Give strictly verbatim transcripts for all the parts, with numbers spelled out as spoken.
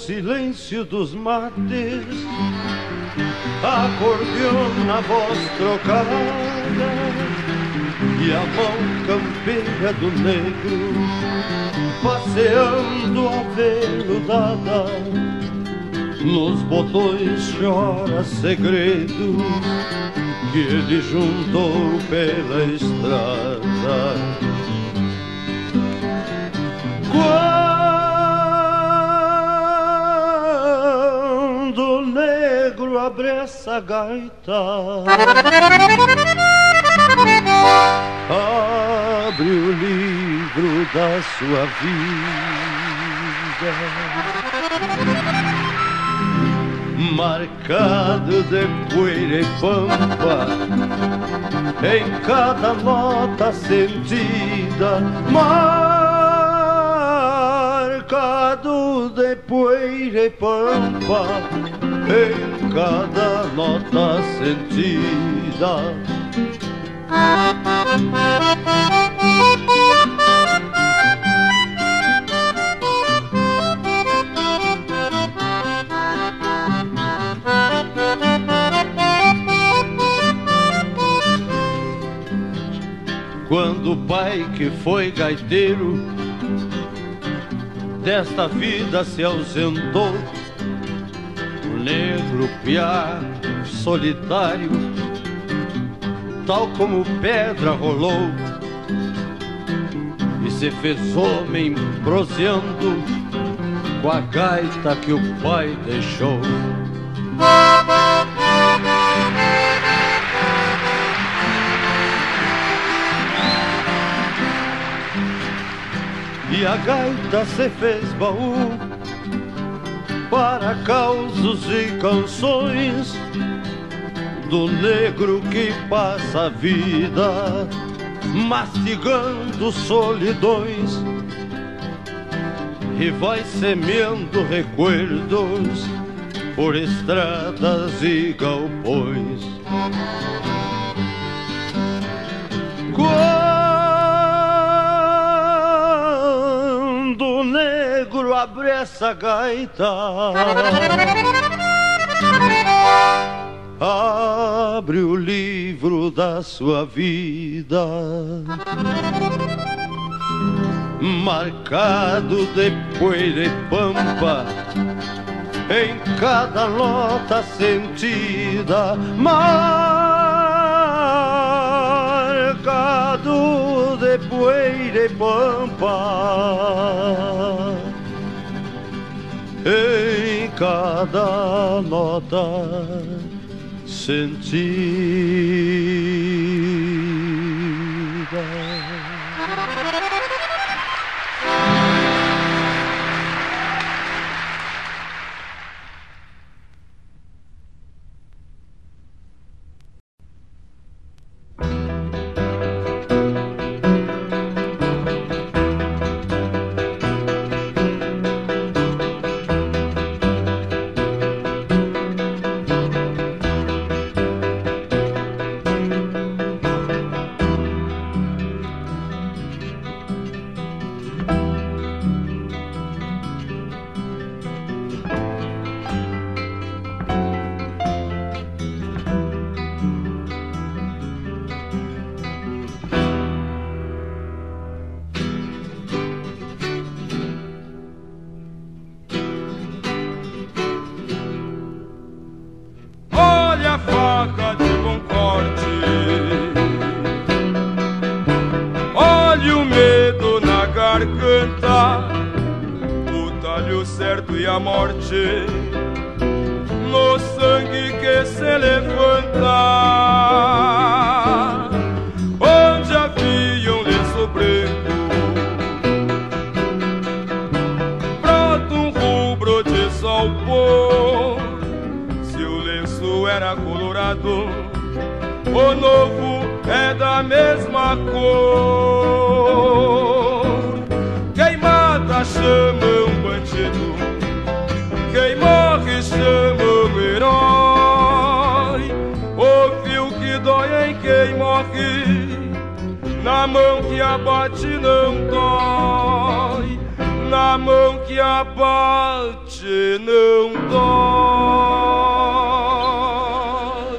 silêncio dos mates, acordeon na voz trocada e a mão campeira do negro passeando aveludada. Nos botões chora segredos que ele juntou pela estrada. Quando o negro abre essa gaita, abre o livro da sua vida, marcado de poeira e pampa, em cada nota sentida, marcado de poeira e pampa, em cada nota sentida. Quando o pai que foi gaiteiro desta vida se ausentou, o negro piá solitário, tal como pedra rolou, e se fez homem proseando com a gaita que o pai deixou. E a gaita se fez baú para causos e canções do negro que passa a vida mastigando solidões e vai semeando recuerdos por estradas e galpões. Quando o negro abre essa gaita, abre o livro da sua vida, marcado de poeira e pampa, em cada nota sentida, marcado de poeira e pampa, em cada nota sentida. na mão que abate não dói.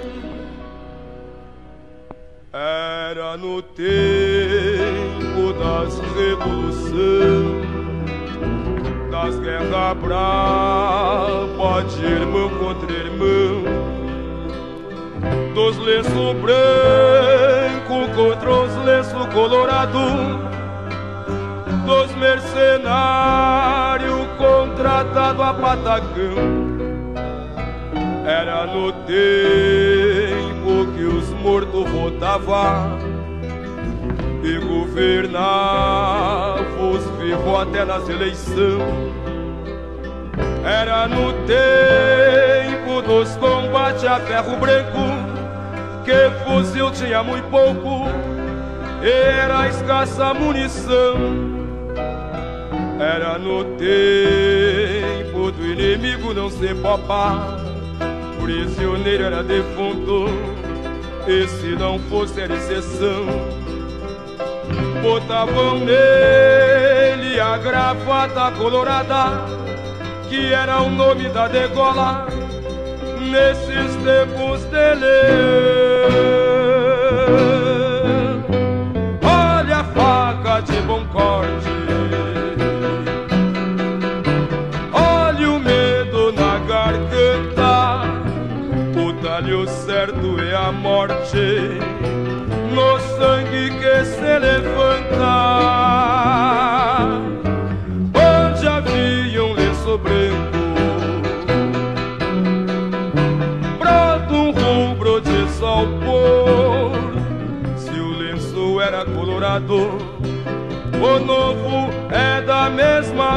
Era no tempo das revoluções, das guerras bravas de irmão contra irmão, dos lenços brancos contra os lenços colorados, dos mercenários contratados a patacão. Era no tempo que os mortos votavam e governavam os vivos até nas eleições. Era no tempo dos combates a ferro branco, que fuzil tinha muito pouco, era escassa munição. Era no tempo do inimigo não ser popar, prisioneiro era defunto, e se não fosse era exceção. Botavam nele a gravata colorada, que era o nome da degola nesses tempos dele. Olha a faca de bom corte, olha o medo na garganta, o talho certo é a morte no sangue que se levanta. Onde havia um lenço branco, brota um rubro de sol pôr. Se o lenço era colorado, o novo é da mesma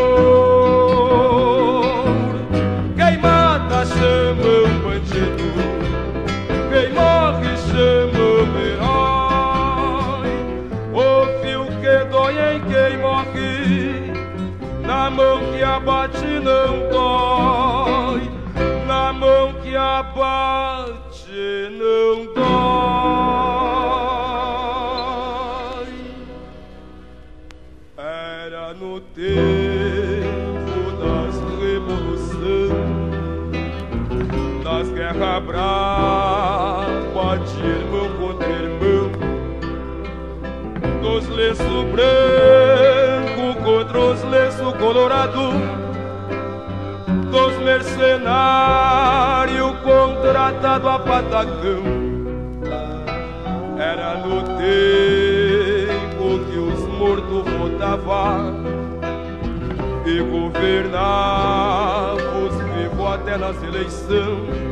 cor. Quem mata chama um bandido, quem morre chama um herói. O fio que dói em quem morre, na mão que abate não dói, na mão que abate não dói. Era no tempo das revoluções, das guerras bravas de irmão contra irmão, dos lenços brancos contra os lenços colorados, dos mercenários contratados a patacão. Era no tempo que os mortos votavam e governavam os vivos até nas eleições.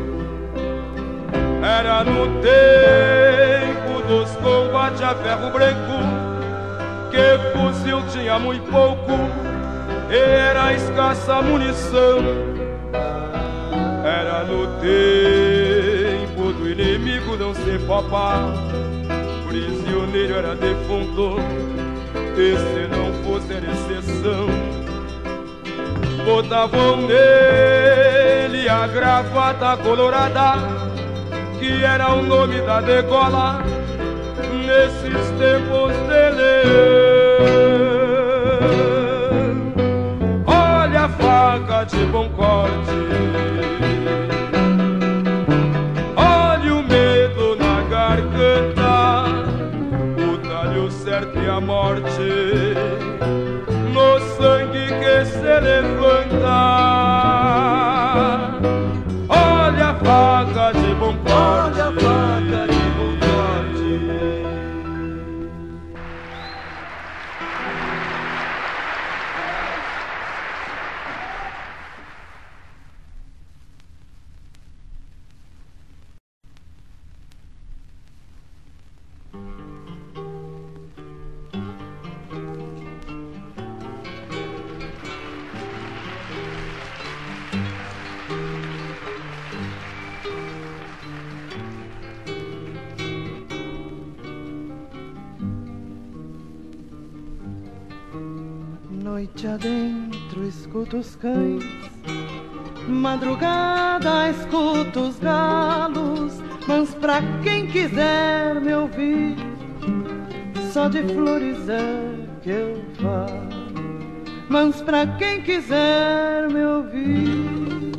Era no tempo dos combates a ferro branco, que fuzil tinha muito pouco, era escassa munição. Era no tempo do inimigo não ser popar, prisioneiro era defunto, e se não fosse era exceção. Botavam nele a gravata colorada, que era o nome da degola nesses tempos dele. Olha a faca de bom corte, olha o medo na garganta, o talho certo e a morte no sangue que se levanta. Olha a faca de bom corte, olha a faca de bom corte. Noite adentro escuto os cães, madrugada escuto os galos, mas pra quem quiser me ouvir, só de flores é que eu falo. mas pra quem quiser me ouvir,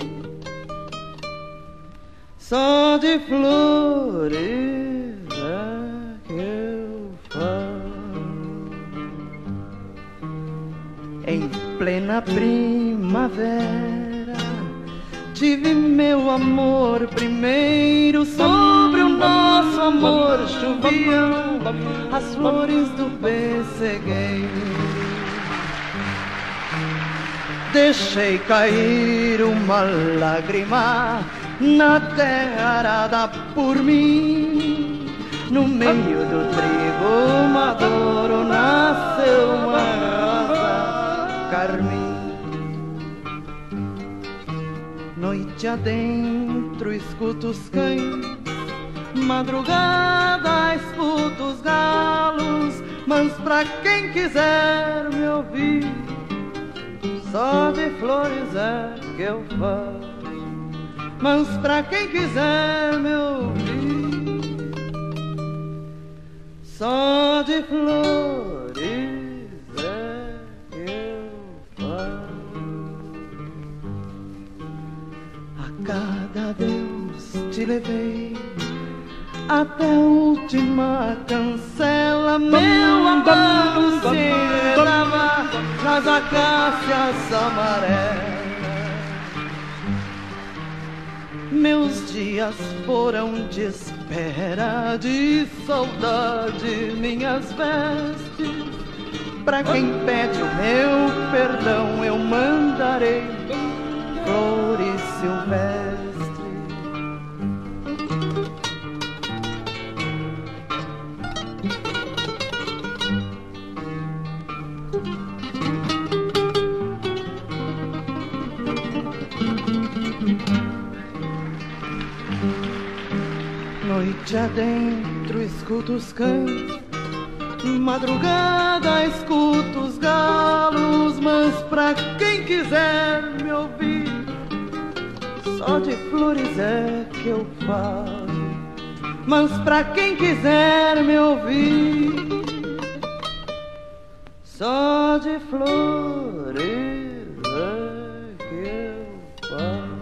só de flores é que eu falo. Em plena primavera tive meu amor primeiro, sobre o nosso amor choviam as flores do pessegueiro. Deixei cair uma lágrima na terra arada por mim, no meio do trigo maduro nasceu uma rosa carmim. Noite adentro escuto os cães, madrugada escuto os galos, mas pra quem quiser me ouvir, só de flores é que eu falo. Mas pra quem quiser me ouvir, só de flores é que eu falo. A cada Deus te levei, até a última cancela, meu amor se dava nas acácias amarelas. Meus dias foram de espera, de saudade, minhas vestes. Pra quem pede o meu perdão, eu mandarei flores silvestres. Noite adentro escuto os cães, madrugada escuto os galos, mas pra quem quiser me ouvir, só de flores é que eu falo. Mas pra quem quiser me ouvir, só de flores é que eu falo.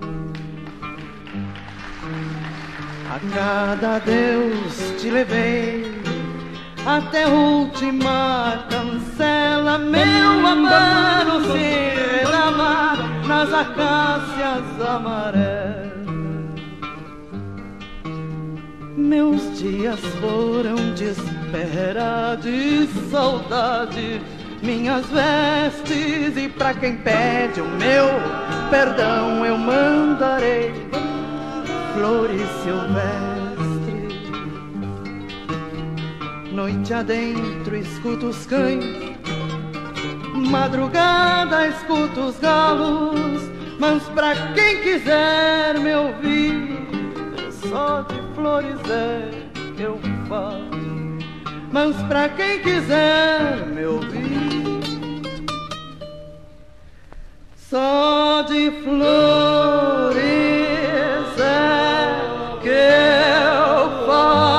A cada Deus te levei, até a última cancela, meu amor se dava nas acácias amarelas. Meus dias foram de espera, de saudade, minhas vestes. E pra quem pede o meu perdão, eu mandarei flores silvestres. Noite adentro escuto os cães, madrugada escuto os galos, mas pra quem quiser me ouvir, só de flores é que eu falo. Mas pra quem quiser me ouvir, só de flores é que eu falo.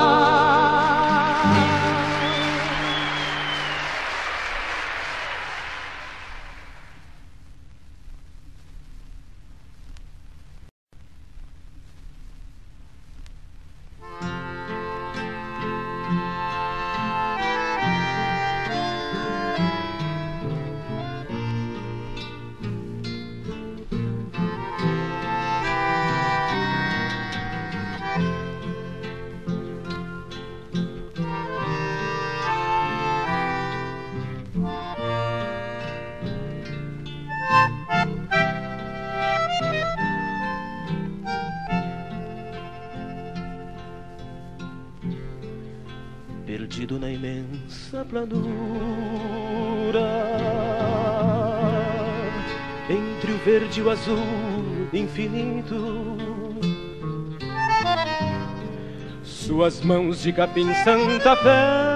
Perdido na imensa planura, entre o verde e o azul infinito, suas mãos de capim Santa Fé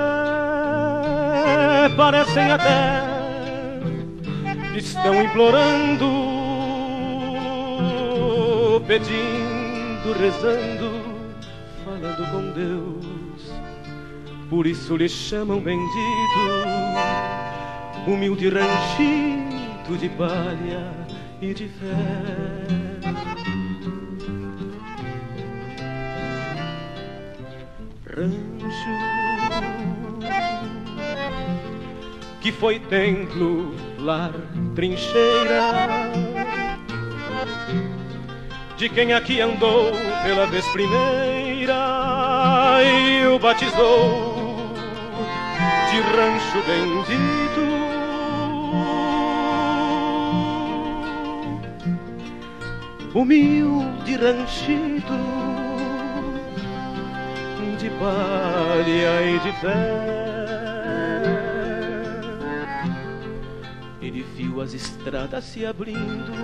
parecem até estão implorando, pedindo, rezando, falando com Deus. Por isso lhe chamam bendito, humilde ranchito de palha e de fé. Rancho que foi templo, lar, trincheira de quem aqui andou pela vez primeira e o batizou de rancho bendito. Humilde ranchito de palha e de fé. Ele viu as estradas se abrindo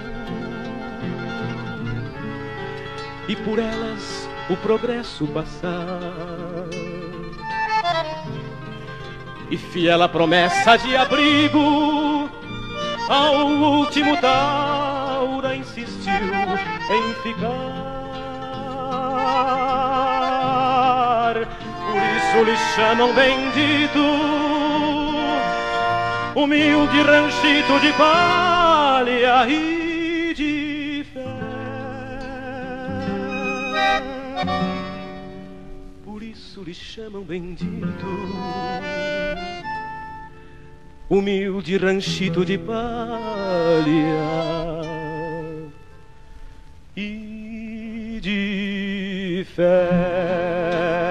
e por elas o progresso passar, e fiel à promessa de abrigo ao último taura insistiu em ficar. Por isso lhe chamam bendito, humilde ranchito de palha e de fé. Por isso lhe chamam bendito, humilde ranchito de palha e de fé.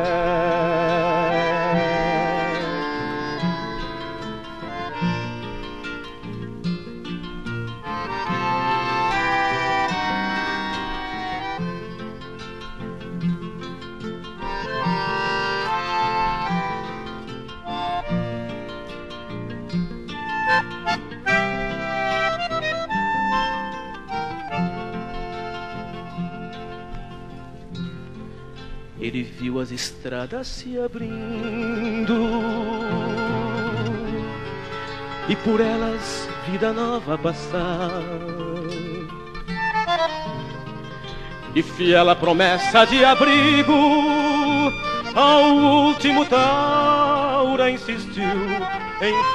Ele viu as estradas se abrindo e por elas vida nova passar, e fiel à promessa de abrigo ao último taura insistiu em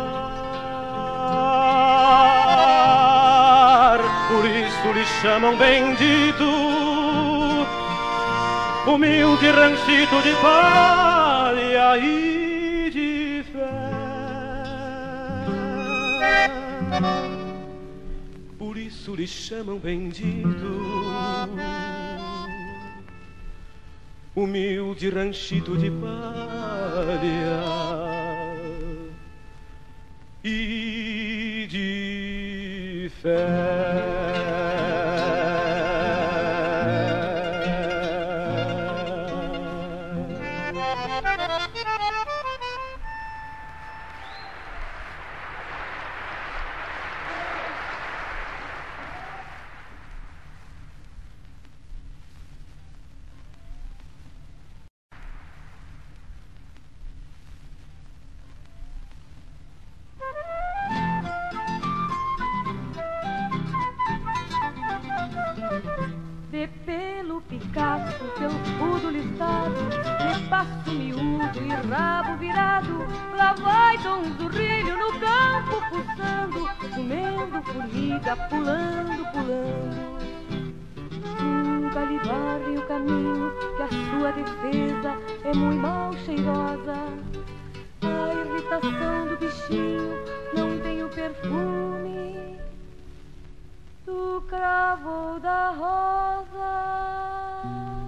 ficar. Por isso lhe chamam bendito, humilde ranchito de palha e de fé. Por isso lhe chamam bendito, humilde ranchito de palha e de fé. Vê pelo Picasso, pelo escudo listado, espaço miúdo e rabo virado. Lá vai Dom Zurrilho no campo pulsando, comendo formiga, pulando, pulando. Nunca lhe varre o caminho, que a sua defesa é muito mal cheirosa. A irritação do bichinho não tem o perfume do cravo ou da rosa.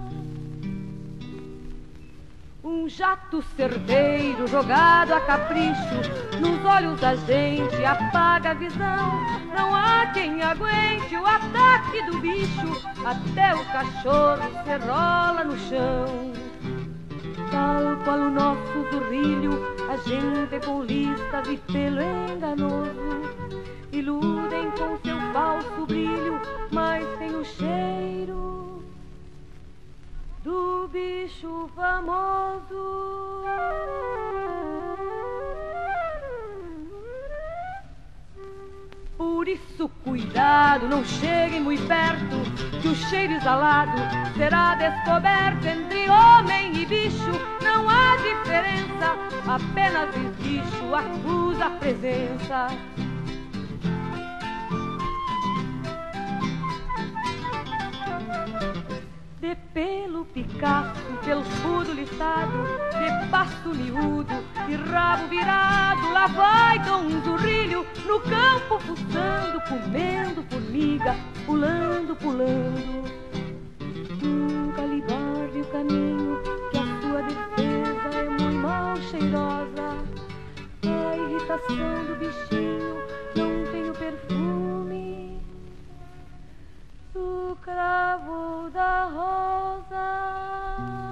Um jato certeiro jogado a capricho nos olhos da gente apaga a visão. Não há quem aguente o ataque do bicho, até o cachorro se rola no chão. Tal qual o nosso zurrilho, a gente com listas e pelo enganoso iludem com seu falso brilho, mas tem o cheiro do bicho famoso. Por isso, cuidado, não cheguem muito perto, que o cheiro exalado será descoberto. Entre homem e bicho não há diferença, apenas esguicho acusa a presença. De pelo Picasso, pelo escudo listado, de pasto miúdo e rabo virado, lá vai Dom Zurrilho no campo fuçando, comendo formiga, pulando, pulando. Nunca lhe barre o caminho, que a sua defesa é muito mal cheirosa. A irritação do bichinho não tem o perfume do cravo da rosa.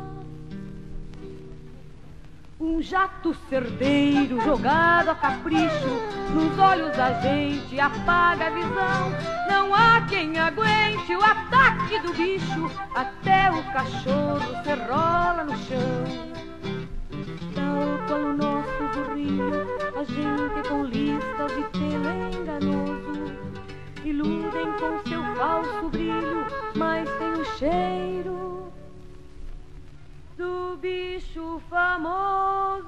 Um jato certeiro jogado a capricho, nos olhos da gente apaga a visão. Não há quem aguente o ataque do bicho, até o cachorro se rola no chão. Tal qual o nosso zurrilho, a gente com listas de pelo enganoso, iludem com seu falso brilho, mas tem o cheiro do bicho famoso.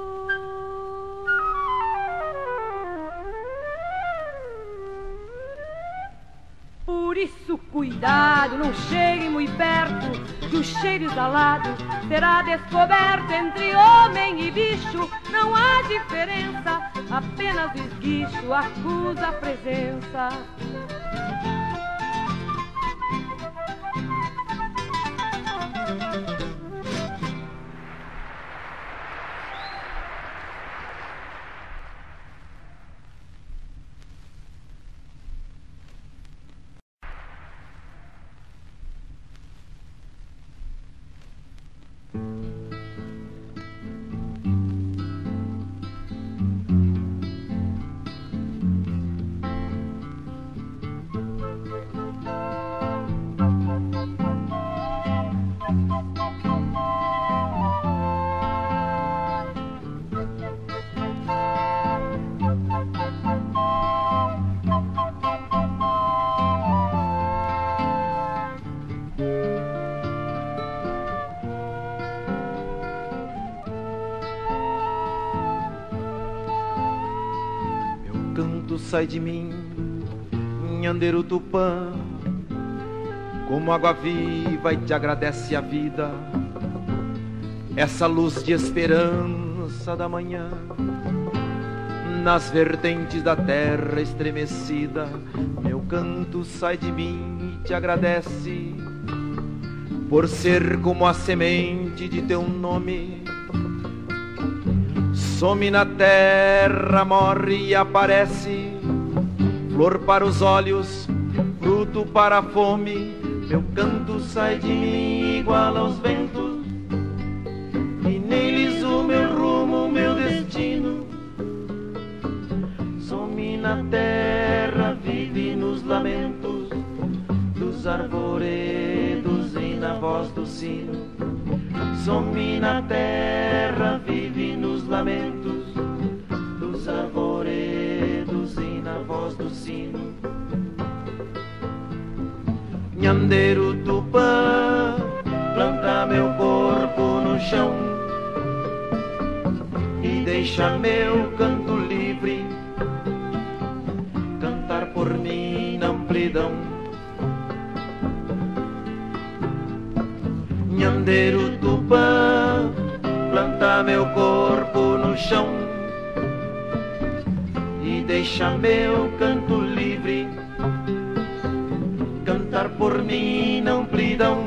Por isso, cuidado, não cheguem muito perto, que o cheiro exalado será descoberto. Entre homem e bicho não há diferença, apenas o esguicho acusa a presença. Sai de mim, Nhandeiro Tupã, como água viva e te agradece a vida, essa luz de esperança da manhã, nas vertentes da terra estremecida. Meu canto sai de mim e te agradece, por ser como a semente de teu nome. Some na terra, morre e aparece, flor para os olhos, fruto para a fome. Meu canto sai de mim igual aos ventos, e neles o meu rumo, o meu destino. Some na terra, vive nos lamentos dos arvoredos e na voz do sino. Some na terra, vive nos lamentos dos arvoredos e na voz do sino. Nhandeiro Tupã, planta meu corpo no chão e deixa meu canto livre cantar por mim na amplidão. Nhandeiro Tupã, planta meu corpo no chão e deixa meu canto livre cantar por mim na amplidão.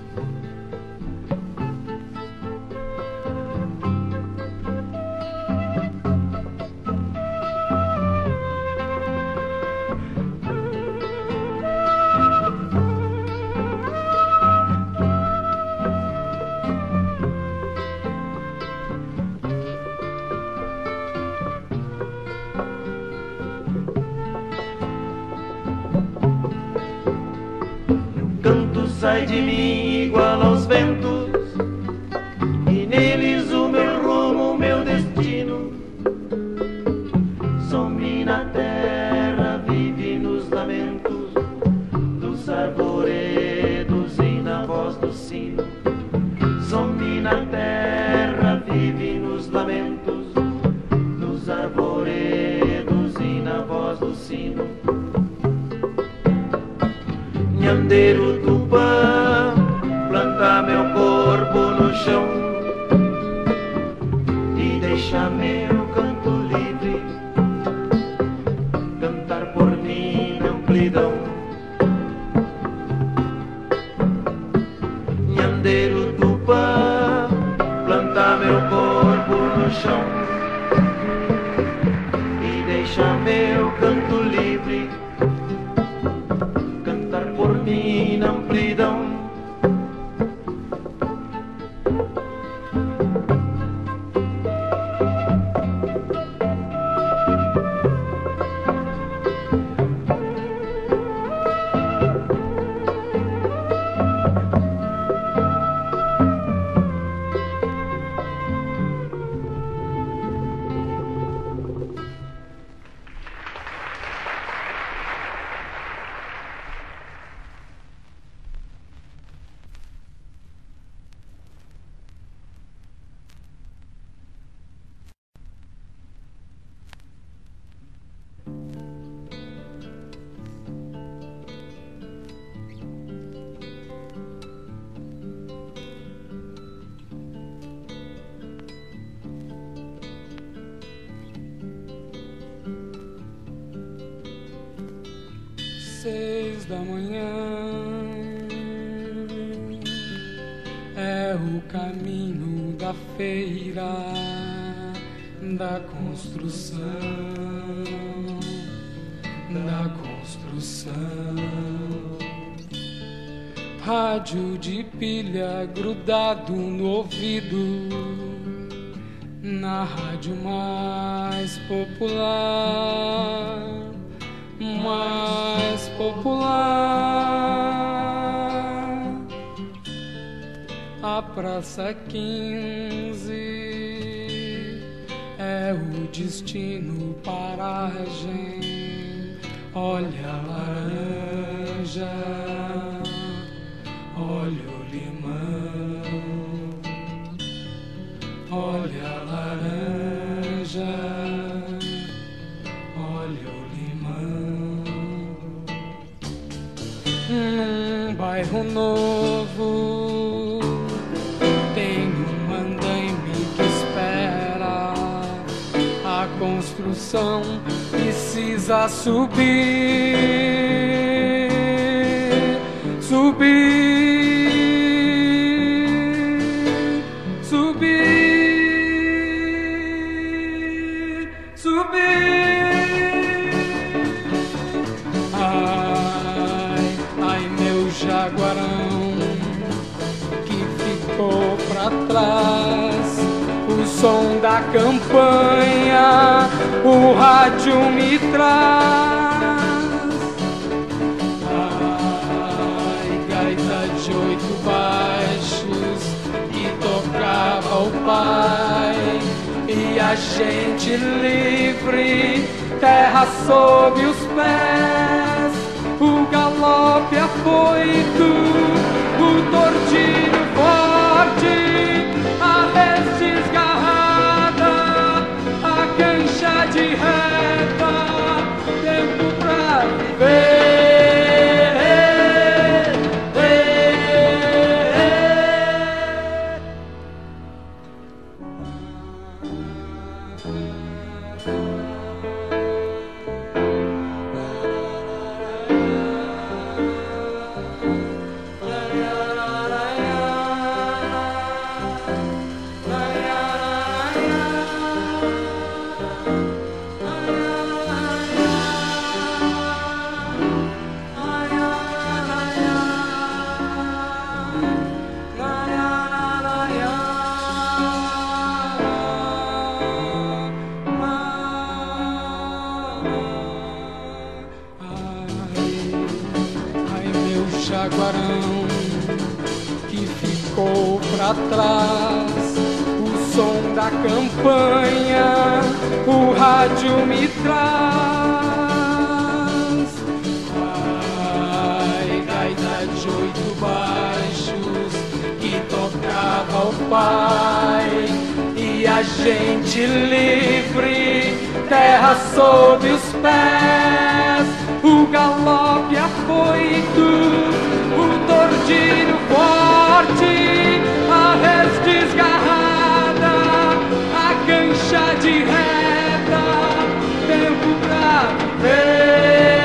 Sai de mim igual aos ventos, e neles o meu rumo, o meu destino. Some na terra, vive sino. Some na terra, vive nos lamentos, nos arvoredos e na voz do sino. Nhandeiro Tupã, planta meu corpo no chão e deixa meu canto livre cantar por mim na amplidão. Nhandeiro Tupã, planta meu corpo no chão e deixa meu canto livre cantar por mim na amplidão. Seis da manhã é o caminho da feira da construção, da construção. Rádio de pilha grudado no ouvido, na rádio mais popular, mais popular. A Praça quinze é o destino, paragem. Olha a laranja, olha o limão, olha a laranja, olha o limão. Num bairro novo tem um andaime que espera. A construção precisa subir, subir, subir, subir. Ai, ai, meu jaguarão que ficou pra trás, o som da campanha o rádio me traz. Ai, gaita de oito baixos que tocava o pai, e a gente livre, terra sob os pés, o galope afoito, o tordilho forte, a res desgarrada, a cancha de reta, tempo pra viver. Jaguarão que ficou pra trás, o som da campanha o rádio me traz. Ai, gaita de oito baixos pai e a gente livre, terra sob os pés, o galope afoito, o tordilho forte, a res desgarrada, a cancha de reta, tempo pra viver.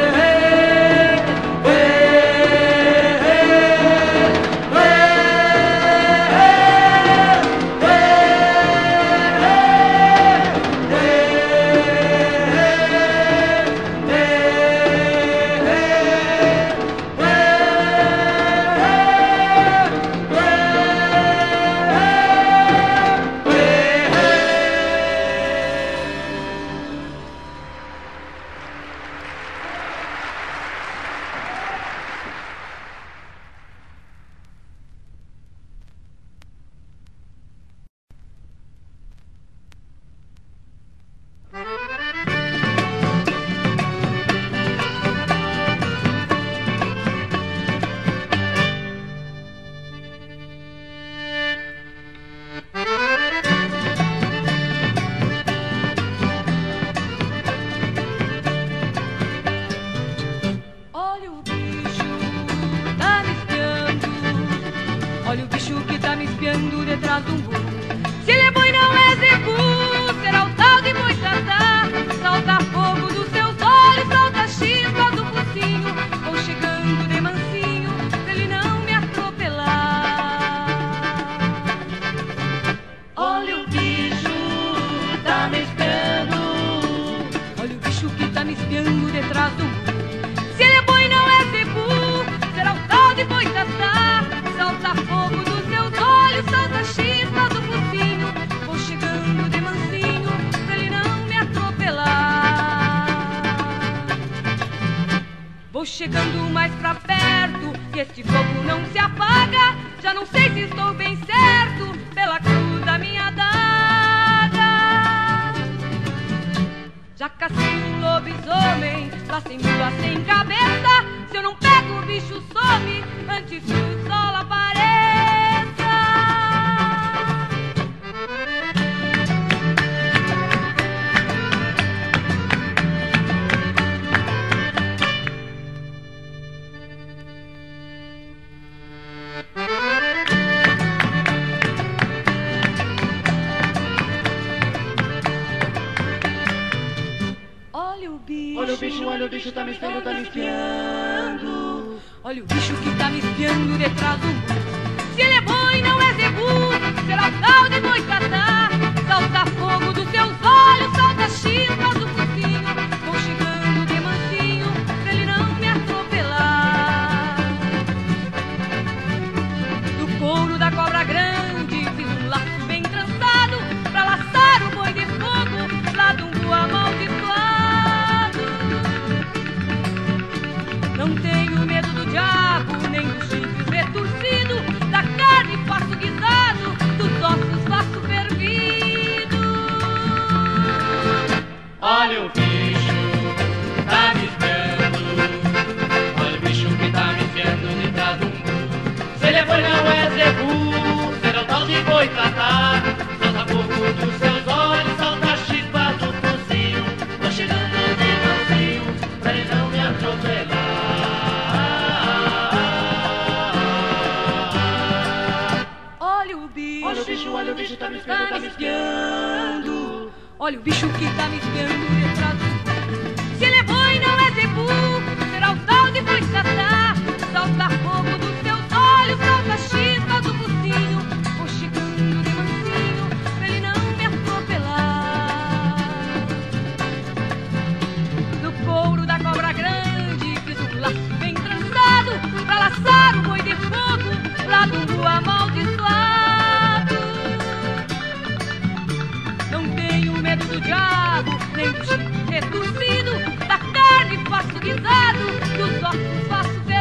Chegando mais pra perto, e este fogo não se apaga. Já não sei se estou bem certo, pela cruz da minha adaga. Já cacei um lobisomem, lá sem mula, sem cabeça. Se eu não pego o bicho, some, antes que o sol apareça. Olha o bicho, olha o bicho, tá me espiando, tá me espiando. Olha o bicho que tá me espiando detrás do muro. Se ele é boi, não é zebu, será o tal de boitatá. Salta fogo dos seus olhos, salta chispas do focinho. Vou chegando de mansinho, pra ele não me atropelar. Do couro da cobra grande, fiz um laço bem trançado, pra laçar o boi de fogo, lá de um bu amaldiçoado. Não tenho medo do diabo, nem do chifre retorcido, da carne faço guisado, dos ossos faço fervido. Olha o bicho, tá me espiando. Olha o bicho que tá me espiando detrás do muro. Se ele é boi, não é zebu, será o tal de boitatá. Solta fogo dos seus olhos, solta chispa do focinho. Tô chegando de mansinho, pra ele não me atropelar. Olha o bicho, olha o bicho, olha o bicho, tá me espiando, tá me espiando. Olha o bicho que tá me espiando detrás do muro. Se ele é boi, não é zebu, será o tal de boitatá. Solta fogo dos seus olhos, solta chispa do focinho. Vou chegando de mansinho, pra ele não me atropelar. No couro da cobra grande, fiz um laço bem trançado, pra laçar o boi de fogo, lá do bu amaldiçoado. Não tenho medo do diabo, nem do chifre retorcido, da carne faço guisado, dos ossos faço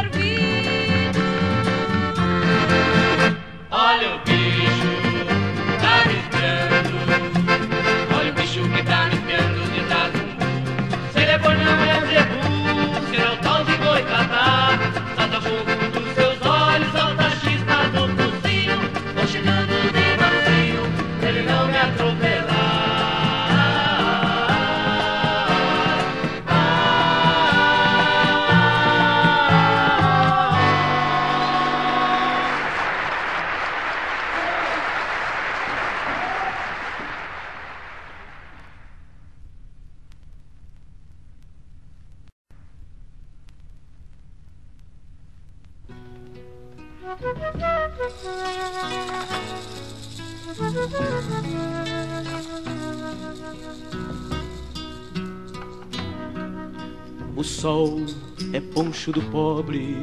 O sol é poncho do pobre,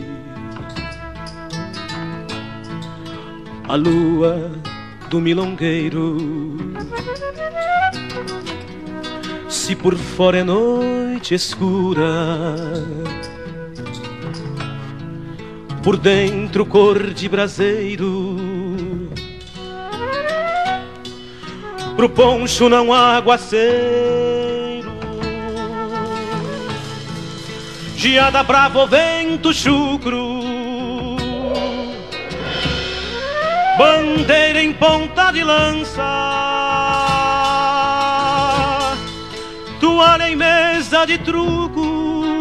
a lua do milongueiro. Se por fora é noite escura, por dentro cor de braseiro. Pro poncho não há aguaceiro, geada brava, vento chucro, bandeira em ponta de lança, toalha em mesa de truco.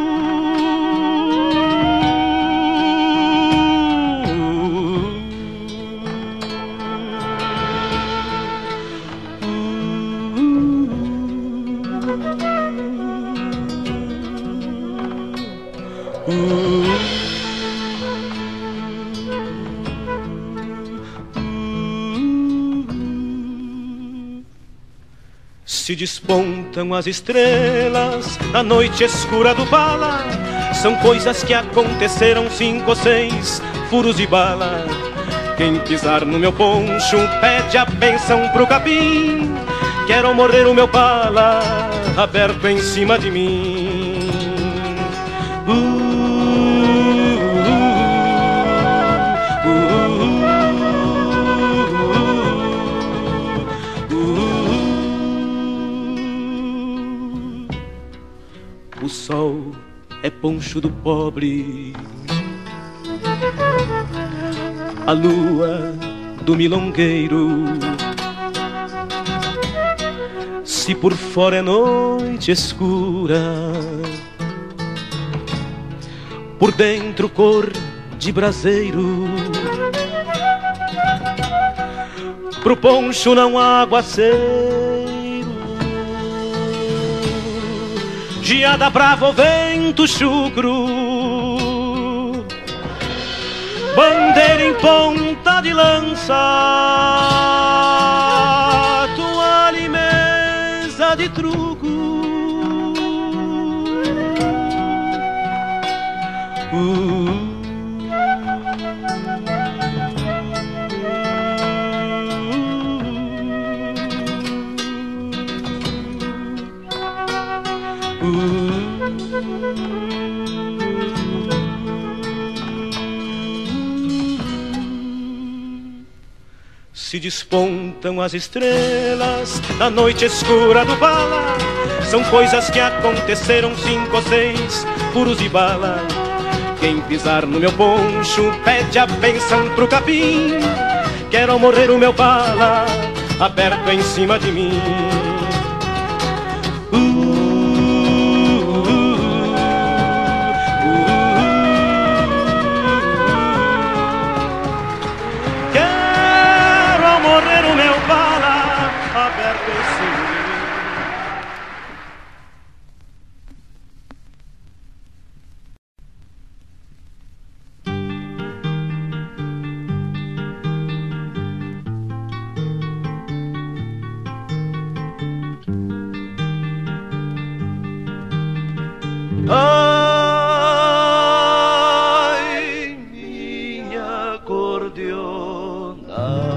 Se despontam as estrelas na noite escura do bala. São coisas que aconteceram, cinco ou seis furos de bala. Quem pisar no meu poncho pede a benção pro capim. Quero morrer o meu bala aberto em cima de mim. uh. O sol é poncho do pobre, a lua do milongueiro. Se por fora é noite escura, por dentro cor de braseiro. Pro poncho não há aguaceiro, geada brava, vento chucro, bandeira em ponta de lança, toalha e mesa de truco. uh. Se despontam as estrelas na noite escura do bala. São coisas que aconteceram, cinco ou seis furos de bala. Quem pisar no meu poncho pede a benção pro capim. Quero morrer o meu bala aberto em cima de mim. Morrer o meu bala aberto em cima. Ai, minha acordeona,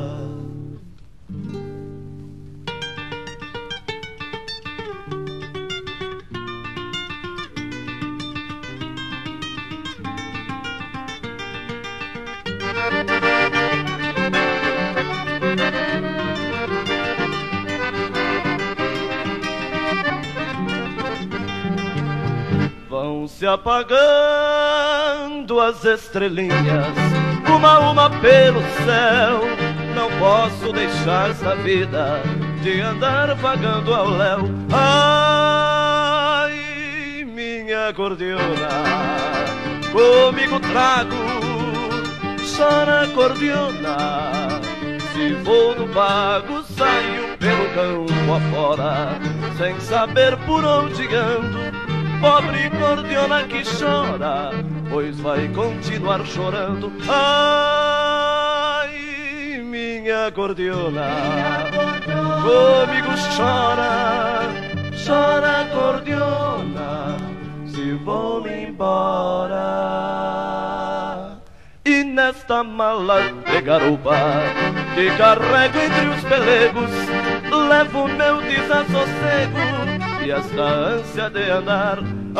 vão se apagando as estrelinhas, uma a uma pelo céu. Não posso deixar essa vida de andar vagando ao léu. Ai, minha acordeona, comigo trago só na acordeona. Se vou no pago, saio pelo campo afora, sem saber por onde ando. Pobre acordeona que chora, pois vai continuar chorando. Ah, minha acordeona, comigo chora, chora acordeona, se vou-me embora. E nesta mala de garupa que carrego entre os pelegos, levo meu desassossego e esta ânsia de andar.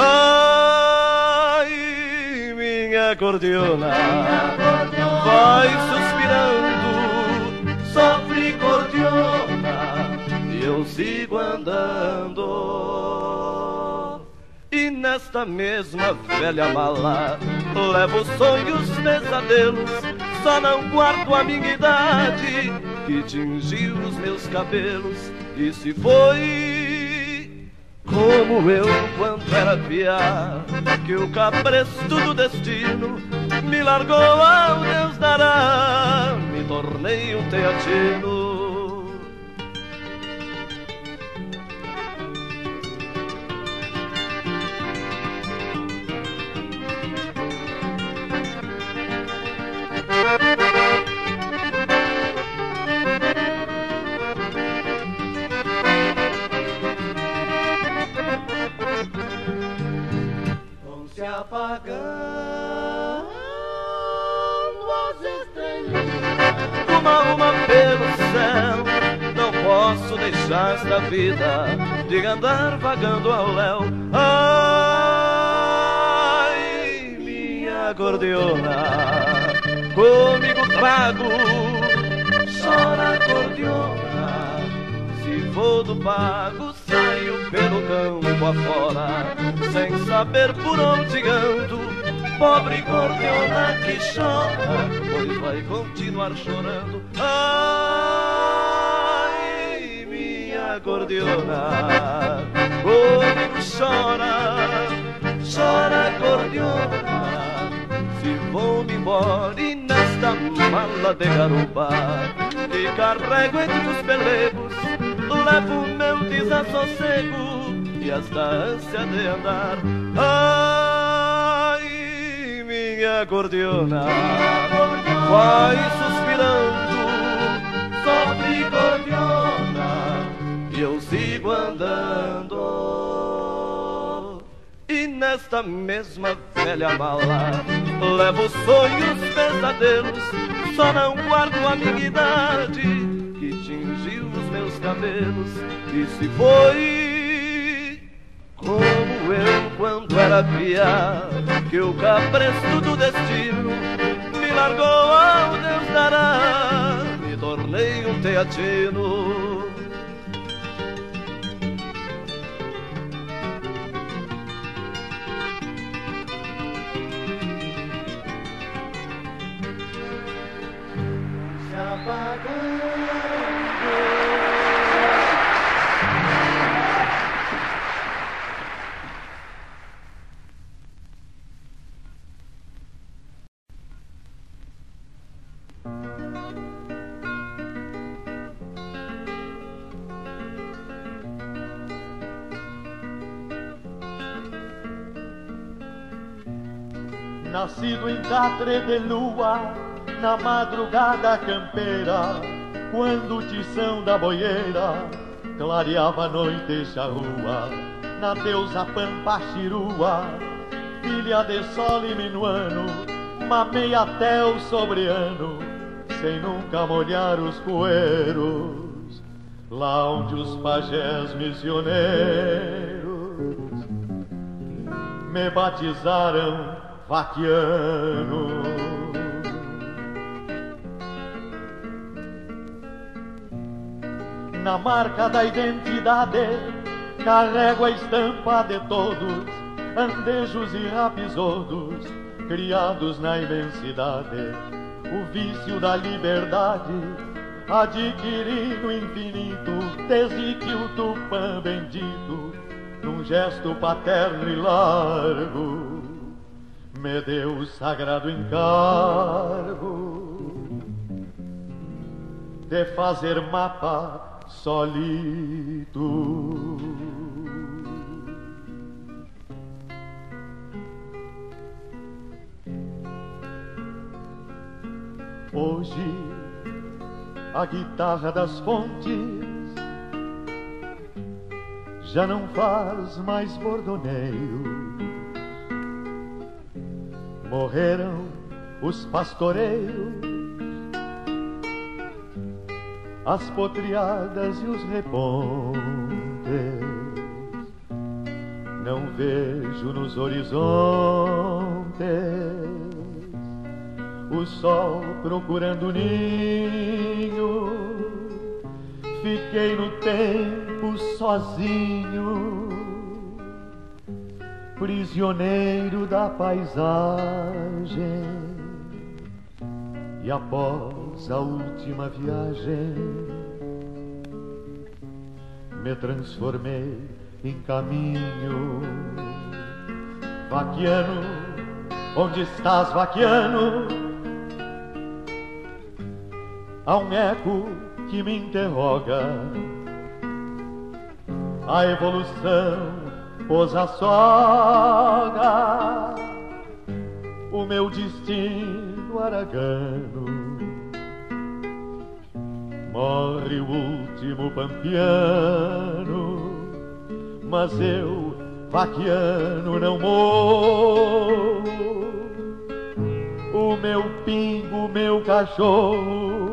Ai, minha acordeona, vai suspirando, sofre cordiona, e eu sigo andando. E nesta mesma velha mala levo sonhos, pesadelos, só não guardo a minha idade que tingiu os meus cabelos e se foi como eu quando era piá, que o cabresto do destino me largou ao Deus dará, me tornei um teatino. Vão se apagando as estrelas, uma a uma pelo céu, não posso deixar esta vida de andar vagando ao léu. Ai, minha acordeona, comigo trago, chora acordeona, se vou do pago saio pelo campo afora, sem saber por onde ando, pobre acordeona que chora, pois vai continuar chorando. Ai, minha acordeona, comigo chora, chora acordeona, se vou-me embora e nesta mala de garupa que carrego entre os pelegos, levo meu desassossego e esta ânsia de andar. Ai, minha acordeona, vai suspirando, sofre cordiona, e eu sigo andando. E nesta mesma velha mala levo sonhos, pesadelos, só não guardo a minha idade que tingiu os meus cabelos e se foi como eu quando era piá, que o cabresto do destino me largou ao Deus dará, me tornei um teatino. se apagando. Nascido em catre de lua, na madrugada campeira, quando o tição da boieira clareava a noite charrua, na deusa pampa chirua, filha de sol e minuano, mamei até o sobreano, sem nunca molhar os poeiros, lá onde os pajés missioneiros me batizaram vaquiano. Na marca da identidade carrego a estampa de todos, andejos e rapisodos, criados na imensidade, o vício da liberdade adquiri no infinito, desde que o Tupã bendito, num gesto paterno e largo, me deu o sagrado encargo de fazer mapa solito. Hoje a guitarra das fontes já não faz mais bordoneio. Morreram os pastoreiros, as potriadas e os repontes. Não vejo nos horizontes o sol procurando ninho. Fiquei no tempo sozinho, prisioneiro da paisagem. E após a última viagem, me transformei em caminho. Vaquiano, onde estás, vaquiano? Há um eco que me interroga. A evolução pôs a soga, o meu destino aragano. Morre o último pampiano, mas eu, vaquiano, não morro. O meu pingo, o meu cachorro,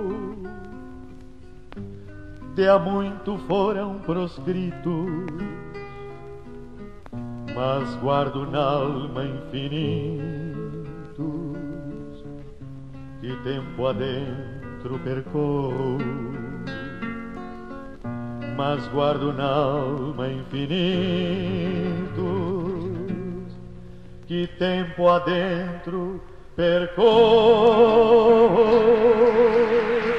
de há muito foram proscritos, mas guardo na alma infinitos que tempo adentro percorro. Mas guardo na alma infinitos que tempo adentro percorro.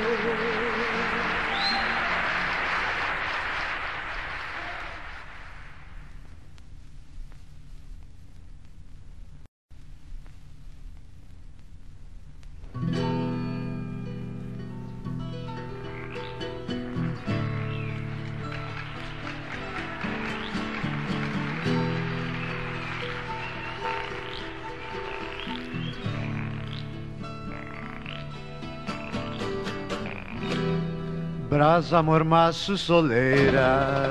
Brasa, mormaço, soleira,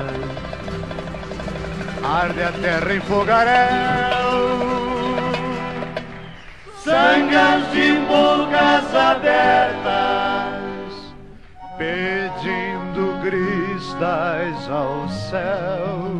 arde a terra em fogaréu, sangas de bocas abertas, pedindo cristais ao céu.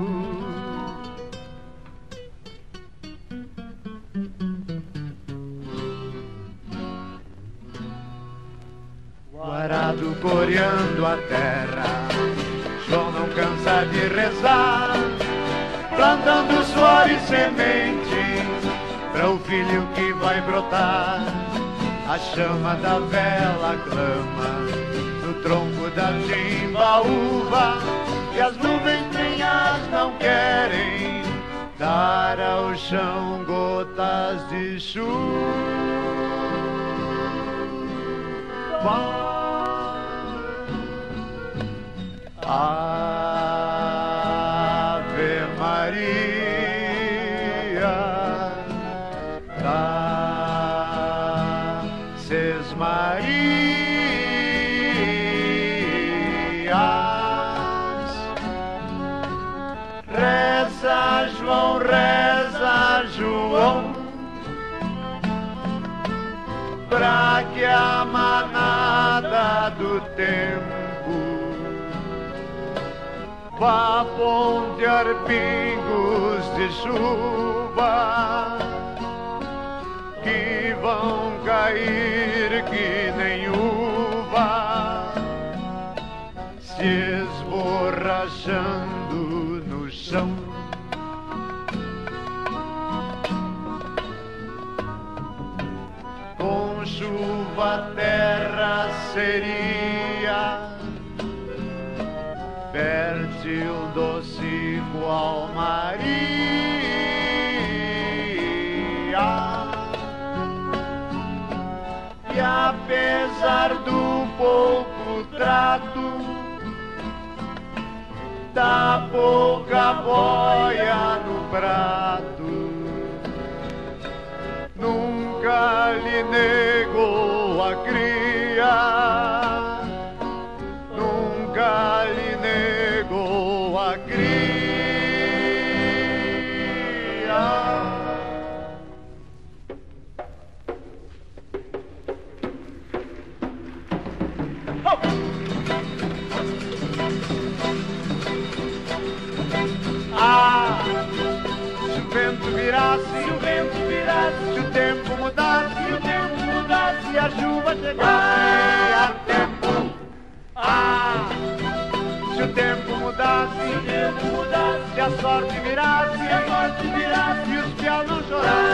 Arado coreando a terra, João não cansa de rezar, plantando suor e semente para o filho que vai brotar. A chama da vela clama no tronco da timbaúva, e as nuvens frinhas não querem dar ao chão gotas de chuva. Ave Maria, Daces Marias. Reza João, reza João, pra que a manada do tempo vá pontear pingos de chuva que vão cair que nem uva, se esborrachando no chão. Com chuva a terra seria fértil, doce qual Maria. E apesar do pouco trato, da pouca boia no prato, nunca lhe negou a cria Ah, se o vento virasse, se o vento virasse, se o tempo mudasse, se o tempo mudasse, se a chuva chegasse a tempo. Ah, se o tempo mudasse, se o tempo mudasse, se a sorte virasse, se a sorte virasse, e os piaus não chorassem.